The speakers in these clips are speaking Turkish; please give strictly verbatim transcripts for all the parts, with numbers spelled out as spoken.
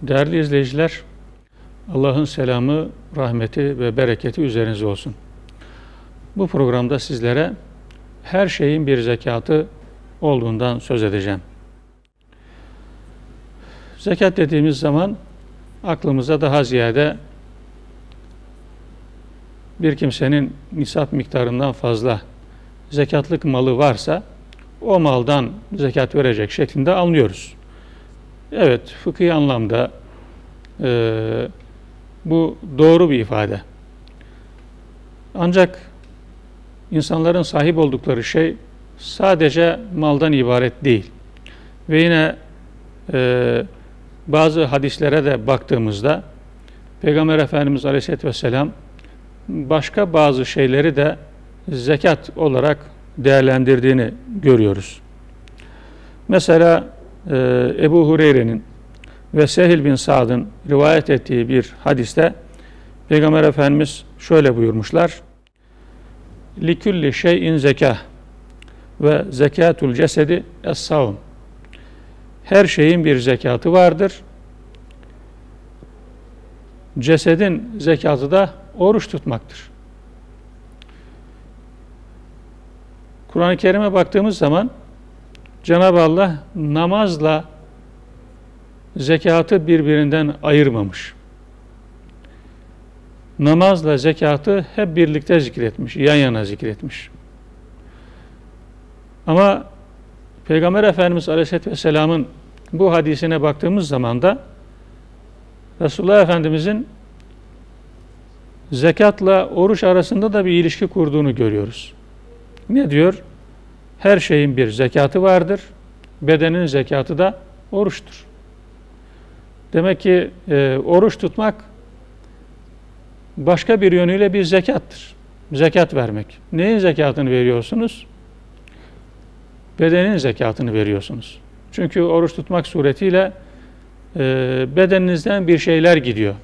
Değerli izleyiciler, Allah'ın selamı, rahmeti ve bereketi üzerinize olsun. Bu programda sizlere her şeyin bir zekatı olduğundan söz edeceğim. Zekat dediğimiz zaman aklımıza daha ziyade bir kimsenin nisap miktarından fazla zekatlık malı varsa o maldan zekat verecek şeklinde anlıyoruz. Evet, fıkhi anlamda e, bu doğru bir ifade. Ancak insanların sahip oldukları şey sadece maldan ibaret değil. Ve yine e, bazı hadislere de baktığımızda Peygamber Efendimiz Aleyhisselatü Vesselam başka bazı şeyleri de zekat olarak değerlendirdiğini görüyoruz. Mesela e, Ebu Hureyre'nin ve Sehil bin Sa'd'ın rivayet ettiği bir hadiste Peygamber Efendimiz şöyle buyurmuşlar: "Likulli şeyin zekâh ve zekatul cesedi es-savm." Her şeyin bir zekatı vardır. Cesedin zekatı da oruç tutmaktır. Kur'an-ı Kerim'e baktığımız zaman Cenab-ı Allah namazla zekatı birbirinden ayırmamış. Namazla zekatı hep birlikte zikretmiş, yan yana zikretmiş. Ama Peygamber Efendimiz Aleyhisselatü Vesselam'ın bu hadisine baktığımız zaman da Resulullah Efendimiz'in zekatla oruç arasında da bir ilişki kurduğunu görüyoruz. Ne diyor? Her şeyin bir zekatı vardır. Bedenin zekatı da oruçtur. Demek ki e, oruç tutmak başka bir yönüyle bir zekattır. Zekat vermek. Neyin zekatını veriyorsunuz? Bedenin zekatını veriyorsunuz. Çünkü oruç tutmak suretiyle e, bedeninizden bir şeyler gidiyor.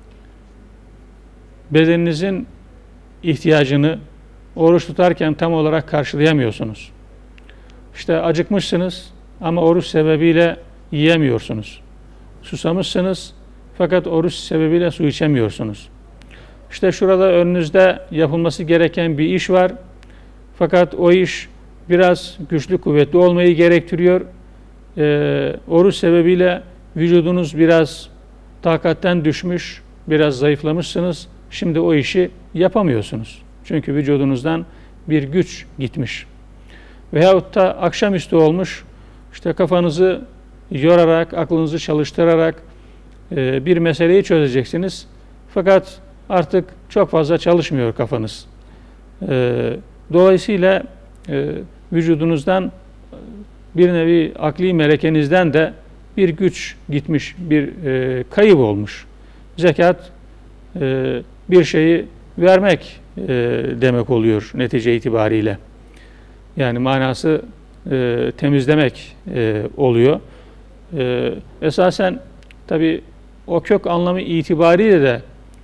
Bedeninizin ihtiyacını oruç tutarken tam olarak karşılayamıyorsunuz. İşte acıkmışsınız ama oruç sebebiyle yiyemiyorsunuz. Susamışsınız fakat oruç sebebiyle su içemiyorsunuz. İşte şurada önünüzde yapılması gereken bir iş var. Fakat o iş biraz güçlü kuvvetli olmayı gerektiriyor. Ee, oruç sebebiyle vücudunuz biraz takatten düşmüş, biraz zayıflamışsınız. Şimdi o işi yapamıyorsunuz. Çünkü vücudunuzdan bir güç gitmiş. Veyahut da akşamüstü olmuş, işte kafanızı yorarak, aklınızı çalıştırarak e, bir meseleyi çözeceksiniz. Fakat artık çok fazla çalışmıyor kafanız. E, dolayısıyla e, vücudunuzdan bir nevi akli melekenizden de bir güç gitmiş, bir e, kayıp olmuş. Zekat e, bir şeyi vermek e, demek oluyor netice itibariyle. Yani manası e, temizlemek e, oluyor. E, esasen tabi o kök anlamı itibariyle de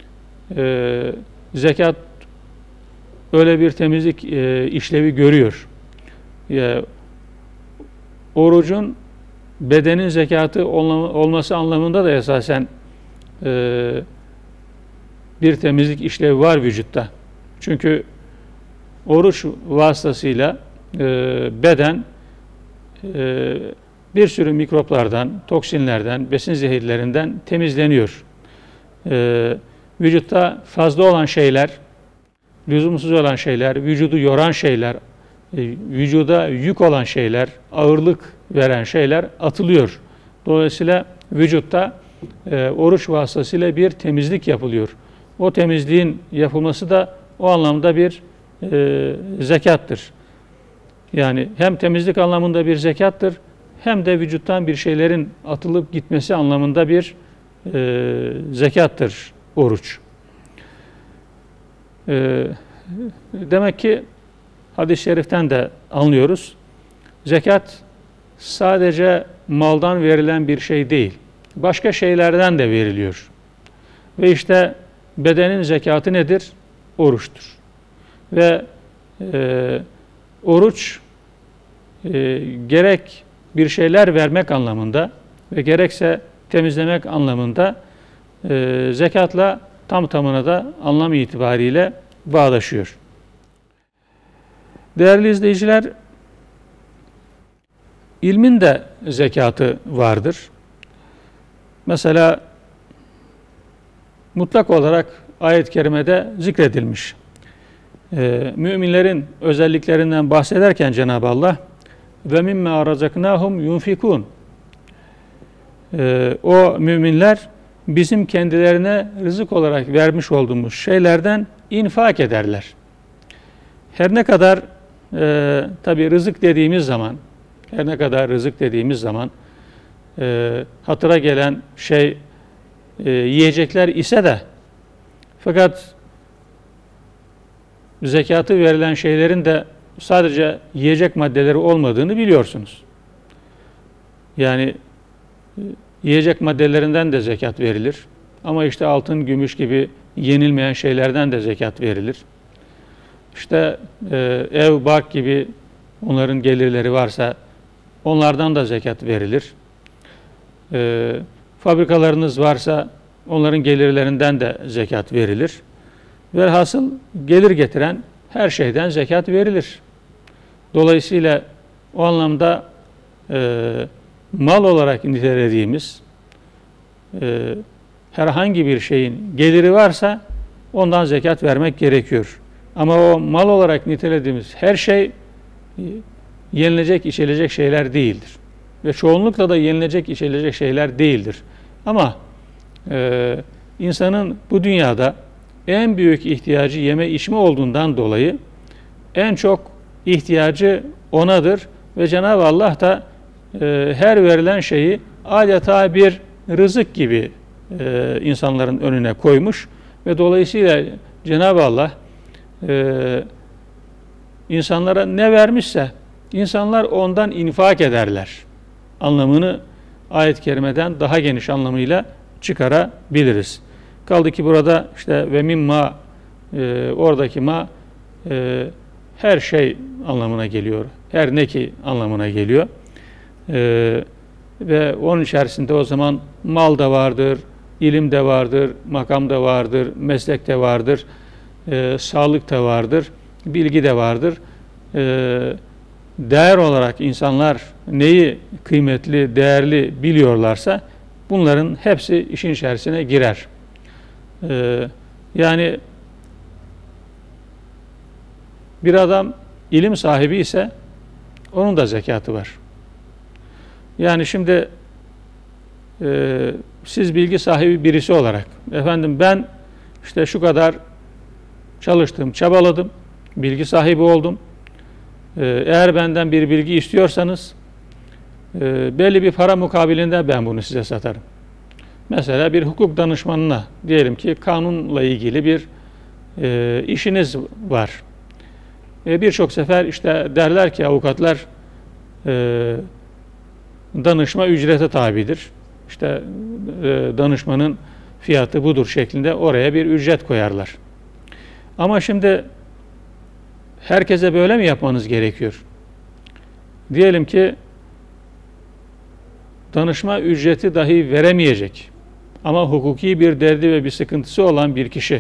e, zekat öyle bir temizlik e, işlevi görüyor. E, orucun bedenin zekatı olması anlamında da esasen e, bir temizlik işlevi var vücutta. Çünkü oruç vasıtasıyla e, beden e, bir sürü mikroplardan, toksinlerden, besin zehirlerinden temizleniyor. E, vücutta fazla olan şeyler, lüzumsuz olan şeyler, vücudu yoran şeyler, e, vücuda yük olan şeyler, ağırlık veren şeyler atılıyor. Dolayısıyla vücutta e, oruç vasıtasıyla bir temizlik yapılıyor. O temizliğin yapılması da o anlamda bir e, zekattır. Yani hem temizlik anlamında bir zekattır, hem de vücuttan bir şeylerin atılıp gitmesi anlamında bir e, zekattır oruç. E, demek ki hadis-i şeriften de anlıyoruz. Zekat sadece maldan verilen bir şey değil, başka şeylerden de veriliyor. Ve işte bedenin zekatı nedir? Oruçtur. Ve e, oruç e, gerek bir şeyler vermek anlamında ve gerekse temizlemek anlamında e, zekatla tam tamına da anlam itibariyle bağdaşıyor. Değerli izleyiciler, ilmin de zekatı vardır. Mesela mutlak olarak ayet-i kerimede zikredilmiş. Ee, müminlerin özelliklerinden bahsederken Cenab-ı Allah ve mimme arazaknahum yunfikun. Ee, o müminler bizim kendilerine rızık olarak vermiş olduğumuz şeylerden infak ederler. Her ne kadar e, tabi rızık dediğimiz zaman her ne kadar rızık dediğimiz zaman e, hatıra gelen şey e, yiyecekler ise de fakat zekatı verilen şeylerin de sadece yiyecek maddeleri olmadığını biliyorsunuz. Yani yiyecek maddelerinden de zekat verilir. Ama işte altın, gümüş gibi yenilmeyen şeylerden de zekat verilir. İşte e, ev, bark gibi onların gelirleri varsa onlardan da zekat verilir. E, fabrikalarınız varsa onların gelirlerinden de zekat verilir. Velhasıl gelir getiren her şeyden zekat verilir. Dolayısıyla o anlamda e, mal olarak nitelediğimiz e, herhangi bir şeyin geliri varsa ondan zekat vermek gerekiyor. Ama o mal olarak nitelediğimiz her şey yenilecek, içilecek şeyler değildir. Ve çoğunlukla da yenilecek, içilecek şeyler değildir. Ama e, insanın bu dünyada en büyük ihtiyacı yeme içme olduğundan dolayı en çok ihtiyacı onadır. Ve Cenab-ı Allah da e, her verilen şeyi adeta bir rızık gibi e, insanların önüne koymuş. Ve dolayısıyla Cenab-ı Allah e, insanlara ne vermişse insanlar ondan infak ederler anlamını ayet-i kerimeden daha geniş anlamıyla çıkarabiliriz. Kaldı ki burada işte ve mimma e, oradaki ma e, her şey anlamına geliyor. Her ne ki anlamına geliyor. E, ve onun içerisinde o zaman mal da vardır, ilim de vardır, makam da vardır, meslek de vardır, e, sağlık da vardır, bilgi de vardır. E, değer olarak insanlar neyi kıymetli, değerli biliyorlarsa bunların hepsi işin içerisine girer. Ee, yani bir adam ilim sahibi ise onun da zekatı var. Yani şimdi e, siz bilgi sahibi birisi olarak efendim ben işte şu kadar çalıştım, çabaladım, bilgi sahibi oldum. Ee, eğer benden bir bilgi istiyorsanız e, belli bir para mukabilinde ben bunu size satarım. Mesela bir hukuk danışmanına diyelim ki kanunla ilgili bir e, işiniz var. E, Birçok sefer işte derler ki avukatlar e, danışma ücrete tabidir. İşte e, danışmanın fiyatı budur şeklinde oraya bir ücret koyarlar. Ama şimdi herkese böyle mi yapmanız gerekiyor? Diyelim ki danışma ücreti dahi veremeyecek ama hukuki bir derdi ve bir sıkıntısı olan bir kişi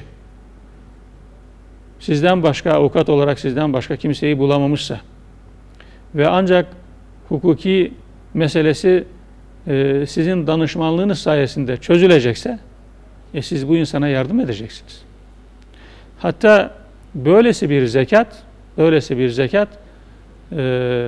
sizden başka avukat olarak sizden başka kimseyi bulamamışsa ve ancak hukuki meselesi e, sizin danışmanlığınız sayesinde çözülecekse e, siz bu insana yardım edeceksiniz. Hatta böylesi bir zekat böylesi bir zekat e,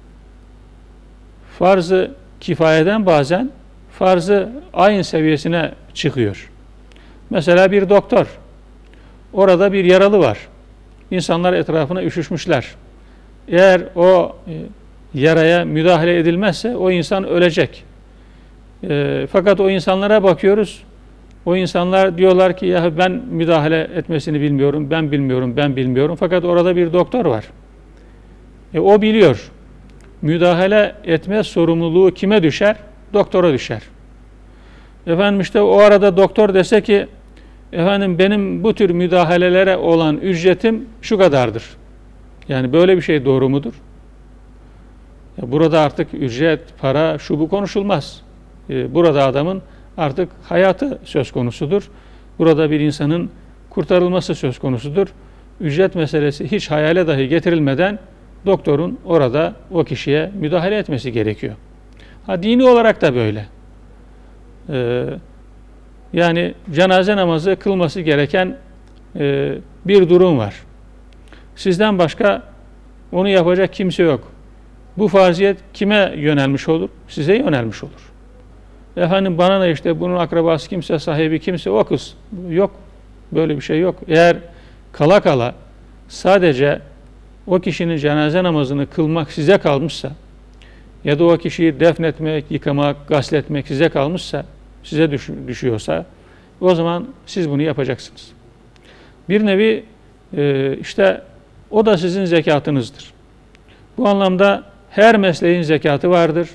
farz-ı kifayeden bazen farz-ı ayn seviyesine çıkıyor. Mesela bir doktor, orada bir yaralı var. İnsanlar etrafına üşüşmüşler. Eğer o e, yaraya müdahale edilmezse o insan ölecek. E, fakat o insanlara bakıyoruz. O insanlar diyorlar ki ya ben müdahale etmesini bilmiyorum, ben bilmiyorum, ben bilmiyorum. Fakat orada bir doktor var. E, o biliyor. Müdahale etme sorumluluğu kime düşer? Doktora düşer. Efendim işte o arada doktor dese ki efendim benim bu tür müdahalelere olan ücretim şu kadardır. Yani böyle bir şey doğru mudur? Ya burada artık ücret, para, şu bu konuşulmaz. e, burada adamın artık hayatı söz konusudur. Burada bir insanın kurtarılması söz konusudur. Ücret meselesi hiç hayale dahi getirilmeden doktorun orada o kişiye müdahale etmesi gerekiyor. Ha, dini olarak da böyle. Ee, yani cenaze namazı kılması gereken e, bir durum var. Sizden başka onu yapacak kimse yok. Bu farziyet kime yönelmiş olur? Size yönelmiş olur. Efendim bana ne işte bunun akrabası kimse, sahibi kimse, o kız. Yok. Böyle bir şey yok. Eğer kala kala sadece o kişinin cenaze namazını kılmak size kalmışsa ya da o kişiyi defnetmek, yıkamak, gasletmek size kalmışsa, size düş düşüyorsa o zaman siz bunu yapacaksınız. Bir nevi e, işte o da sizin zekatınızdır. Bu anlamda her mesleğin zekatı vardır.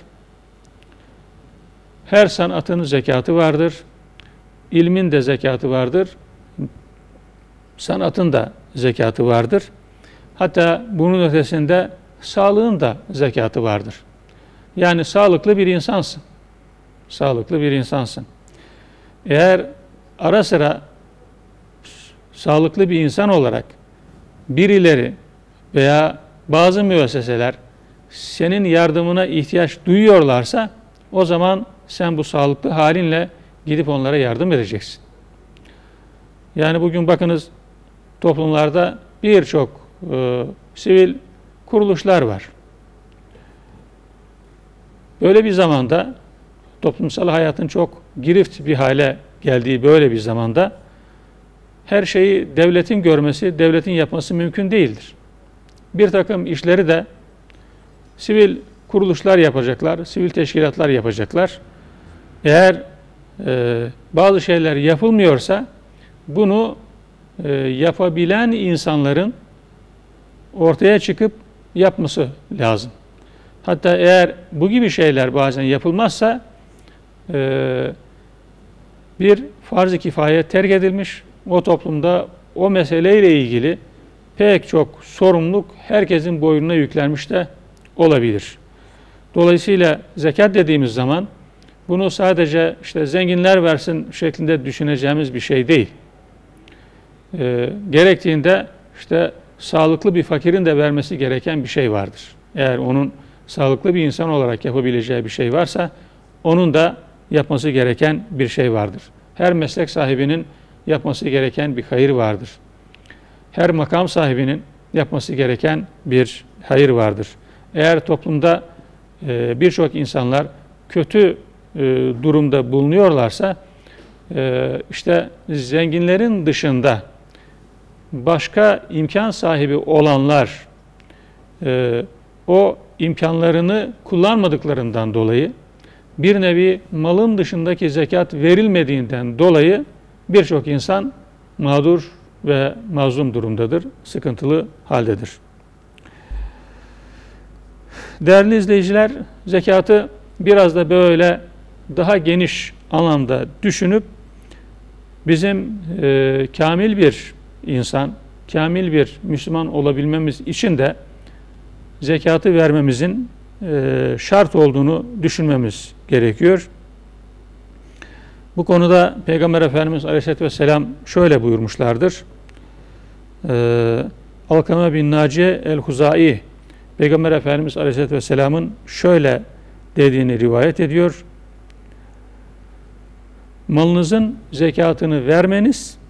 Her sanatın zekatı vardır. İlmin de zekatı vardır. Sanatın da zekatı vardır. Hatta bunun ötesinde sağlığın da zekatı vardır. Yani sağlıklı bir insansın. Sağlıklı bir insansın. Eğer ara sıra sağlıklı bir insan olarak birileri veya bazı müesseseler senin yardımına ihtiyaç duyuyorlarsa o zaman sen bu sağlıklı halinle gidip onlara yardım edeceksin. Yani bugün bakınız toplumlarda birçok e, sivil kuruluşlar var. Böyle bir zamanda toplumsal hayatın çok girift bir hale geldiği böyle bir zamanda her şeyi devletin görmesi, devletin yapması mümkün değildir. Bir takım işleri de sivil kuruluşlar yapacaklar, sivil teşkilatlar yapacaklar. Eğer e, bazı şeyler yapılmıyorsa bunu e, yapabilen insanların ortaya çıkıp yapması lazım. Hatta eğer bu gibi şeyler bazen yapılmazsa e, bir farz-ı kifaye terk edilmiş, o toplumda o meseleyle ilgili pek çok sorumluluk herkesin boynuna yüklenmiş de olabilir. Dolayısıyla zekat dediğimiz zaman bunu sadece işte zenginler versin şeklinde düşüneceğimiz bir şey değil. E, gerektiğinde işte sağlıklı bir fakirin de vermesi gereken bir şey vardır. Eğer onun sağlıklı bir insan olarak yapabileceği bir şey varsa onun da yapması gereken bir şey vardır. Her meslek sahibinin yapması gereken bir hayır vardır. Her makam sahibinin yapması gereken bir hayır vardır. Eğer toplumda e, birçok insanlar kötü e, durumda bulunuyorlarsa e, işte zenginlerin dışında başka imkan sahibi olanlar e, o imkanlarını kullanmadıklarından dolayı bir nevi malın dışındaki zekat verilmediğinden dolayı birçok insan mağdur ve mazlum durumdadır, sıkıntılı haldedir. Değerli izleyiciler, zekatı biraz da böyle daha geniş anlamda düşünüp bizim e, kamil bir insan, kamil bir Müslüman olabilmemiz için de zekatı vermemizin e, şart olduğunu düşünmemiz gerekiyor. Bu konuda Peygamber Efendimiz Aleyhisselatü Vesselam şöyle buyurmuşlardır. E, Alkame bin Naciye el-Huzai Peygamber Efendimiz Aleyhisselatü Vesselam'ın şöyle dediğini rivayet ediyor. Malınızın zekatını vermeniz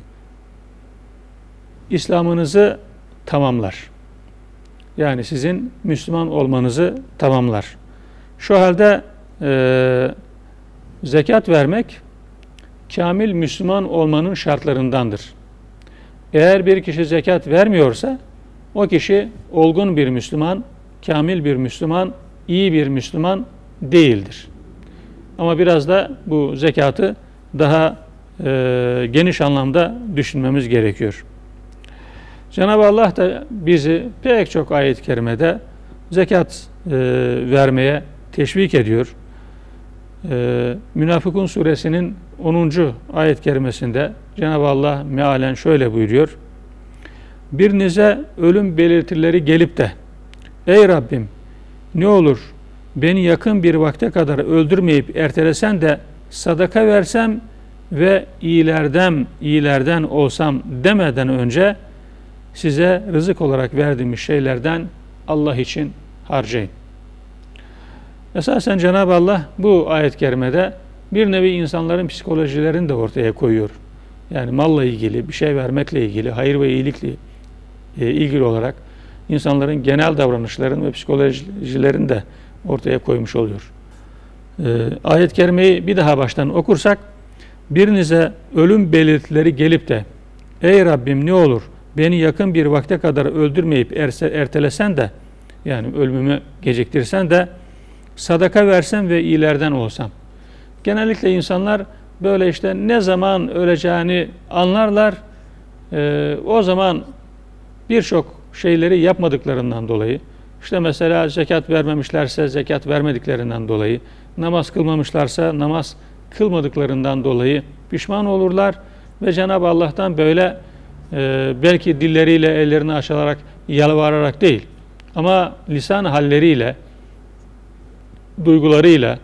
İslam'ınızı tamamlar. Yani sizin Müslüman olmanızı tamamlar. Şu halde e, zekat vermek kamil Müslüman olmanın şartlarındandır. Eğer bir kişi zekat vermiyorsa o kişi olgun bir Müslüman, kamil bir Müslüman, iyi bir Müslüman değildir. Ama biraz da bu zekatı daha e, geniş anlamda düşünmemiz gerekiyor. Cenab-ı Allah da bizi pek çok ayet-i kerimede zekat e, vermeye teşvik ediyor. E, Münafıkun suresinin onuncu ayet-i kerimesinde Cenab-ı Allah mealen şöyle buyuruyor. Birinize ölüm belirtileri gelip de ey Rabbim ne olur beni yakın bir vakte kadar öldürmeyip ertelesen de sadaka versem ve iyilerden, iyilerden olsam demeden önce size rızık olarak verdiğimiz şeylerden Allah için harcayın. Esasen Cenab-ı Allah bu ayet-i kerimede bir nevi insanların psikolojilerini de ortaya koyuyor. Yani malla ilgili, bir şey vermekle ilgili, hayır ve iyilikle ilgili olarak insanların genel davranışlarını ve psikolojilerini de ortaya koymuş oluyor. Ee, ayet-i kerimeyi bir daha baştan okursak, birinize ölüm belirtileri gelip de ey Rabbim ne olur beni yakın bir vakte kadar öldürmeyip ertelesen de, yani ölümümü geciktirsen de sadaka versem ve iyilerden olsam. Genellikle insanlar böyle işte ne zaman öleceğini anlarlar. Ee, o zaman birçok şeyleri yapmadıklarından dolayı, işte mesela zekat vermemişlerse zekat vermediklerinden dolayı, namaz kılmamışlarsa namaz kılmadıklarından dolayı pişman olurlar ve Cenab-ı Allah'tan böyle e, belki dilleriyle ellerini aşılarak, yalvararak değil ama lisan halleriyle, duygularıyla,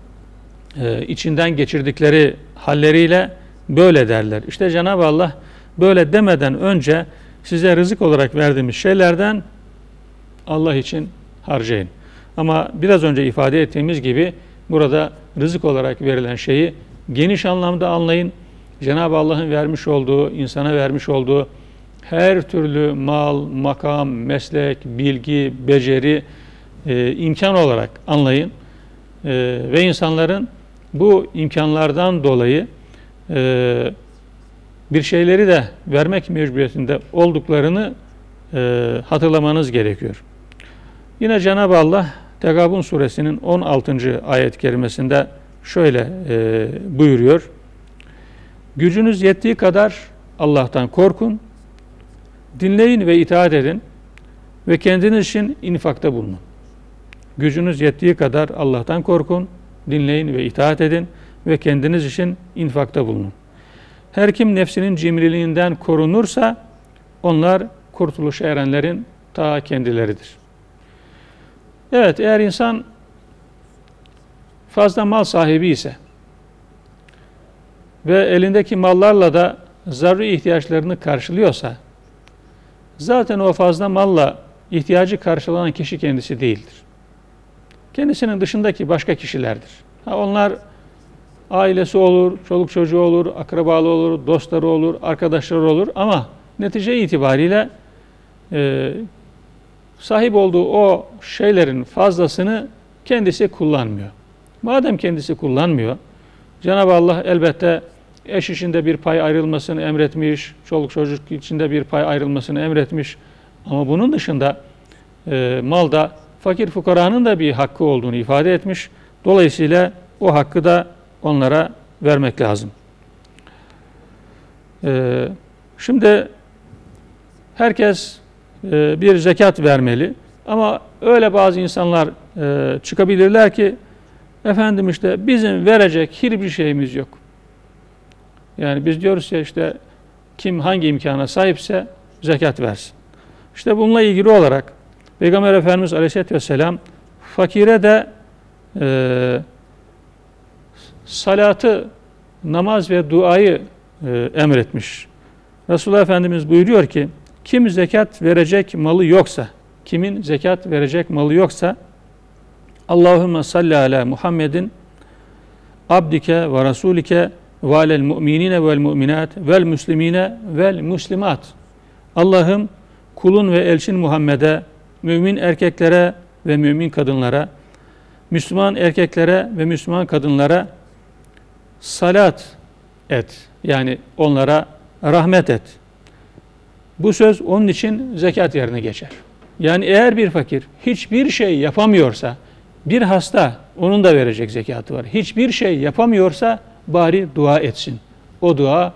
e, içinden geçirdikleri halleriyle böyle derler. İşte Cenab-ı Allah böyle demeden önce size rızık olarak verdiğimiz şeylerden Allah için harcayın. Ama biraz önce ifade ettiğimiz gibi burada rızık olarak verilen şeyi geniş anlamda anlayın. Cenab-ı Allah'ın vermiş olduğu, insana vermiş olduğu her türlü mal, makam, meslek, bilgi, beceri, e, imkan olarak anlayın. E, ve insanların bu imkanlardan dolayı e, bir şeyleri de vermek mecburiyetinde olduklarını e, hatırlamanız gerekiyor. Yine Cenab-ı Allah Tegabun suresinin on altıncı ayet-i kerimesinde şöyle e, buyuruyor. Gücünüz yettiği kadar Allah'tan korkun, dinleyin ve itaat edin ve kendiniz için infakta bulunun. Gücünüz yettiği kadar Allah'tan korkun, dinleyin ve itaat edin ve kendiniz için infakta bulunun. Her kim nefsinin cimriliğinden korunursa onlar kurtuluşa erenlerin ta kendileridir. Evet, eğer insan fazla mal sahibi ise ve elindeki mallarla da zaruri ihtiyaçlarını karşılıyorsa zaten o fazla malla ihtiyacı karşılanan kişi kendisi değildir. Kendisinin dışındaki başka kişilerdir. Ha, onlar ailesi olur, çoluk çocuğu olur, akrabalı olur, dostları olur, arkadaşları olur ama netice itibariyle e, sahip olduğu o şeylerin fazlasını kendisi kullanmıyor. Madem kendisi kullanmıyor, Cenab-ı Allah elbette eş içinde bir pay ayrılmasını emretmiş, çoluk çocuk içinde bir pay ayrılmasını emretmiş. Ama bunun dışında e, malda fakir fukaranın da bir hakkı olduğunu ifade etmiş. Dolayısıyla o hakkı da onlara vermek lazım. E, şimdi herkes e, bir zekat vermeli. Ama öyle bazı insanlar e, çıkabilirler ki efendim işte bizim verecek hiçbir şeyimiz yok. Yani biz diyoruz ya işte kim hangi imkana sahipse zekat versin. İşte bununla ilgili olarak Peygamber Efendimiz Aleyhisselatü Vesselam fakire de e, salatı, namaz ve duayı e, emretmiş. Resulullah Efendimiz buyuruyor ki kim zekat verecek malı yoksa, kimin zekat verecek malı yoksa Allahümme salli ala Muhammedin abdike ve rasulike ve alel mu'minine vel mu'minat vel müslimine vel muslimat. Allah'ım kulun ve elçin Muhammed'e, mümin erkeklere ve mümin kadınlara, Müslüman erkeklere ve Müslüman kadınlara salat et. Yani onlara rahmet et. Bu söz onun için zekat yerine geçer. Yani eğer bir fakir hiçbir şey yapamıyorsa, bir hasta onun da verecek zekatı var. Hiçbir şey yapamıyorsa bari dua etsin. O dua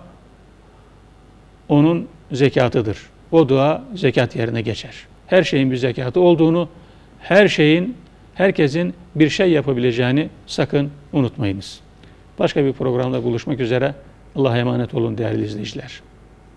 onun zekatıdır. O dua zekat yerine geçer. Her şeyin bir zekatı olduğunu, her şeyin, herkesin bir şey yapabileceğini sakın unutmayınız. Başka bir programda buluşmak üzere. Allah'a emanet olun değerli izleyiciler.